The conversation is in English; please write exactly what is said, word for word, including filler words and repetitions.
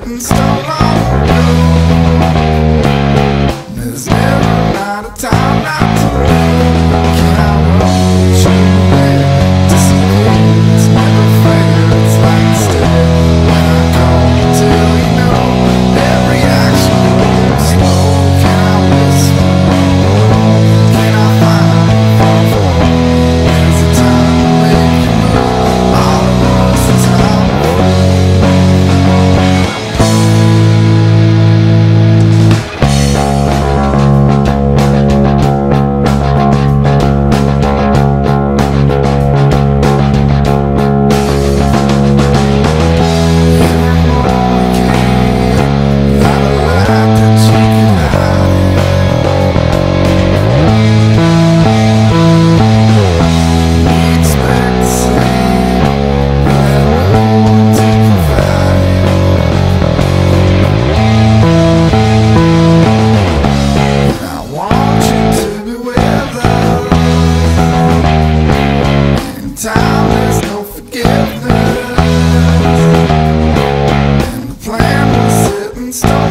in stone long ago. There's never not a time not to live. Can I watch you there? Disappear, it's never fair. It's like still when I call till you know every action moves slow. Can I whisper? Can I find far from? There's a time to make you move. All of us is how time, there's no forgiveness. And the plan was set in stone.